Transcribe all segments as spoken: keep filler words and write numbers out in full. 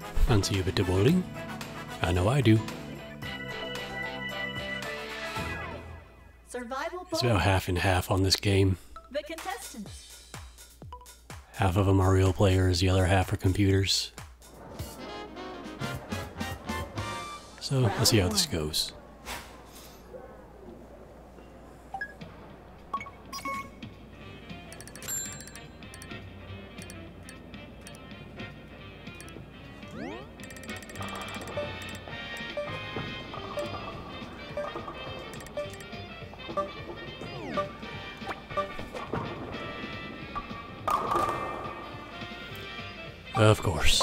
Fancy a bit of bowling? I know I do. Survival It's bowling. about half and half on this game. The contestants. Half of them are real players, the other half are computers. So let's see how this goes. Of course.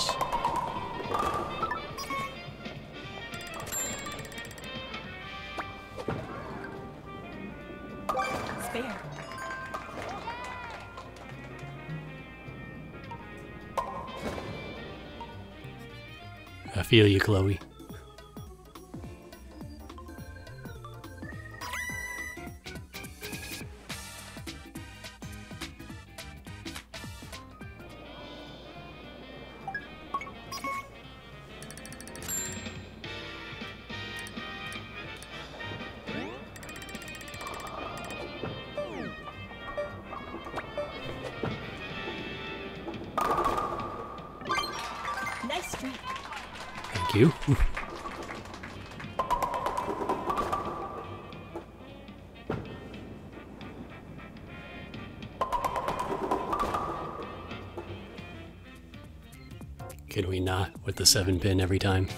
Spare. I feel you, Chloe. Nice streak. Thank you. Can we not with the seven pin every time?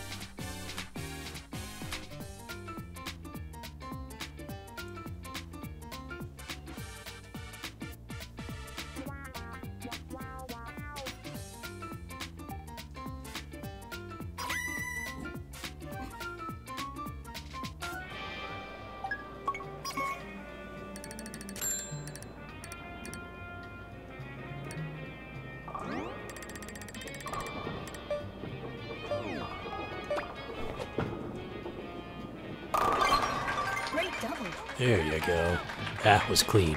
Great double. There you go. That was clean.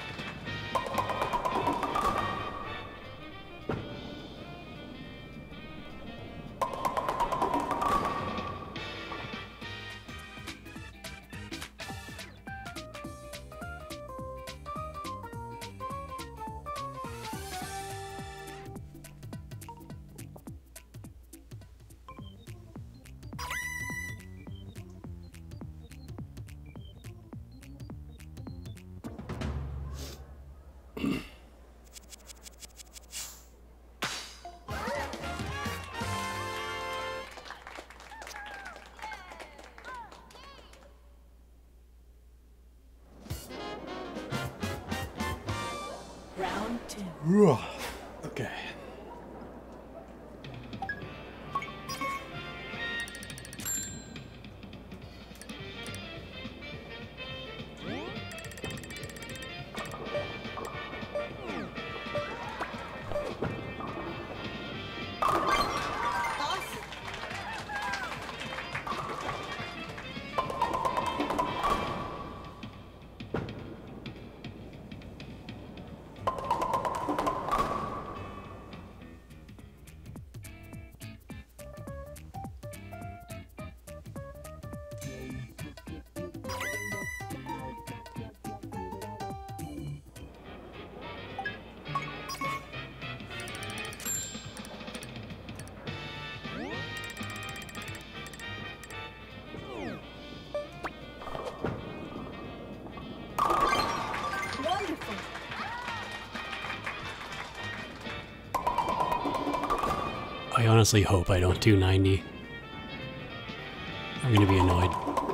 Round two. Okay. Awesome. Wonderful. I honestly hope I don't do ninety. I'm gonna be annoyed.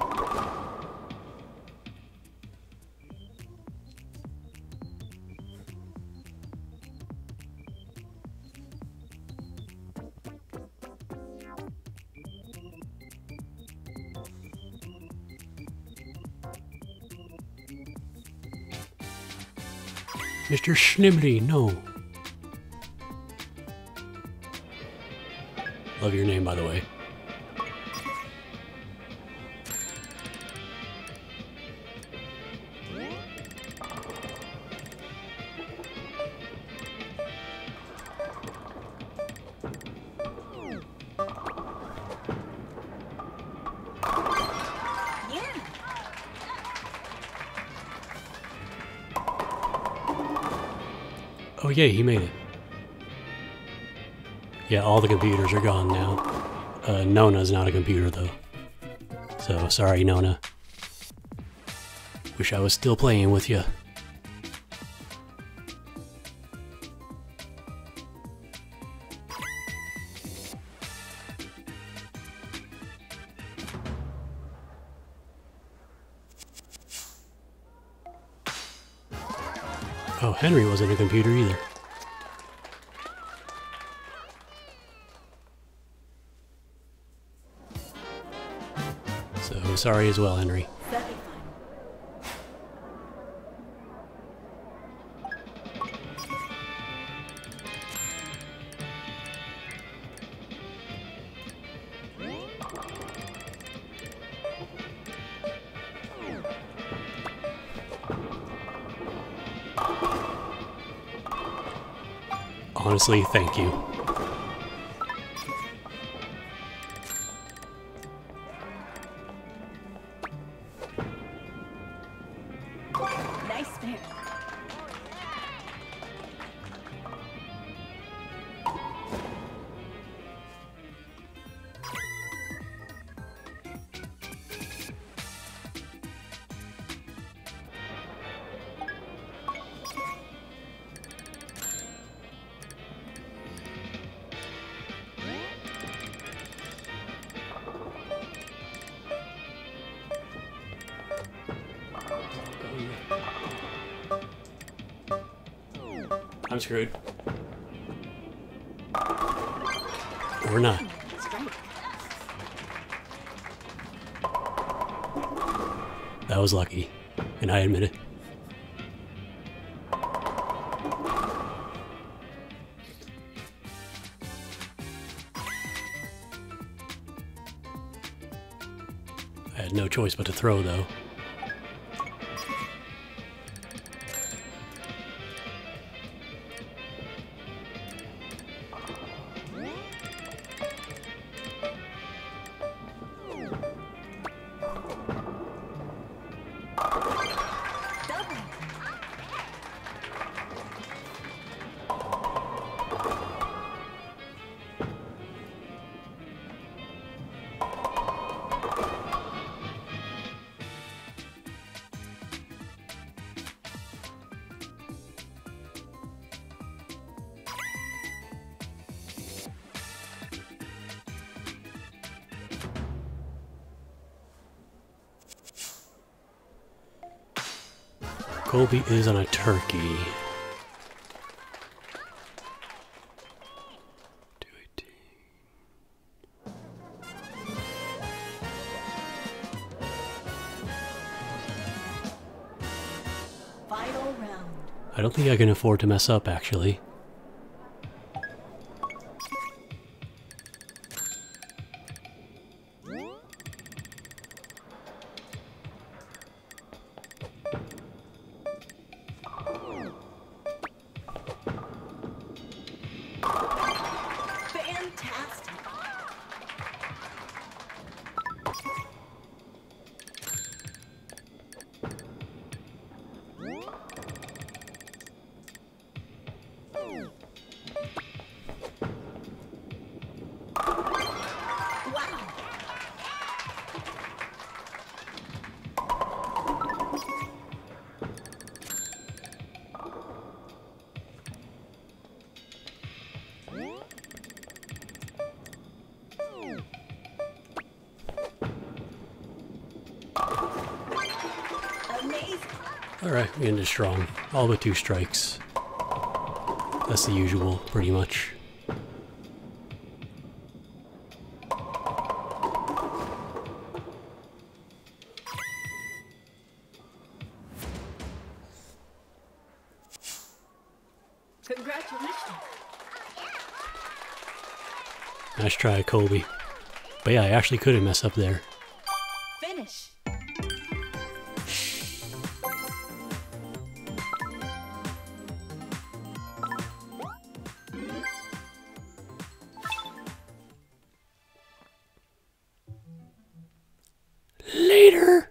Mister Schnibbly, no. Love your name, by the way. yay, he made it. Yeah, all the computers are gone now. Uh, Nona's not a computer, though. So, sorry, Nona. Wish I was still playing with you. Oh, Henry wasn't a computer either. So, sorry as well, Henry. Honestly, thank you. Nice spare. I'm screwed. Or not. Strike. That was lucky, and I admit it. I had no choice but to throw, though. Colby is on a turkey. Final round. I don't think I can afford to mess up, actually. Fantastic. Wow. Amazing. Alright, we ended strong. All but two strikes. That's the usual, pretty much. Congratulations. Nice try, Colby. But yeah, I actually couldn't mess up there. Finish. Later!